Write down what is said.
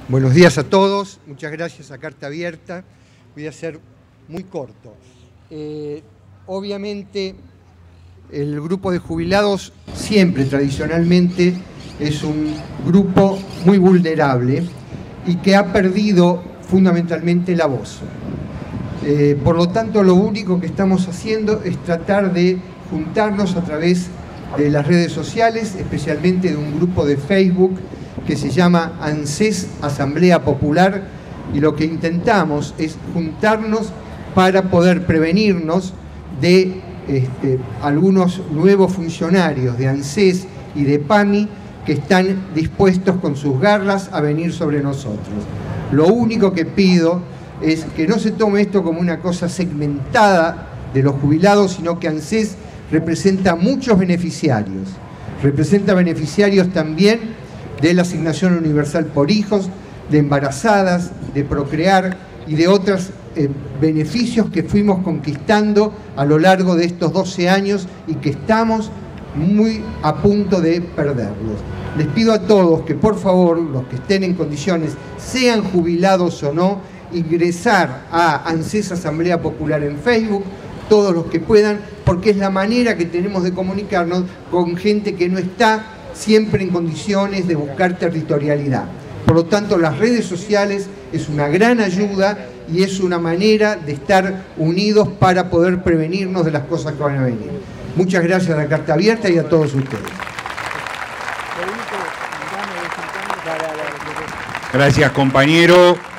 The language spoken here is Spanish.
Buenos días a todos, muchas gracias a Carta Abierta. Voy a ser muy corto. Obviamente el grupo de jubilados siempre, tradicionalmente, es un grupo muy vulnerable y que ha perdido fundamentalmente la voz. Por lo tanto, lo único que estamos haciendo es tratar de juntarnos a través de las redes sociales, especialmente de un grupo de Facebook que se llama ANSES, Asamblea Popular, y lo que intentamos es juntarnos para poder prevenirnos de algunos nuevos funcionarios de ANSES y de PAMI que están dispuestos con sus garras a venir sobre nosotros. Lo único que pido es que no se tome esto como una cosa segmentada de los jubilados, sino que ANSES representa muchos beneficiarios. Representa beneficiarios también de la asignación universal por hijos, de embarazadas, de procrear y de otros beneficios que fuimos conquistando a lo largo de estos 12 años y que estamos muy a punto de perderlos. Les pido a todos que por favor, los que estén en condiciones, sean jubilados o no, ingresar a ANSES Asamblea Popular en Facebook, todos los que puedan, porque es la manera que tenemos de comunicarnos con gente que no está siempre en condiciones de buscar territorialidad. Por lo tanto, las redes sociales es una gran ayuda y es una manera de estar unidos para poder prevenirnos de las cosas que van a venir. Muchas gracias a la Carta Abierta y a todos ustedes. Gracias, compañero.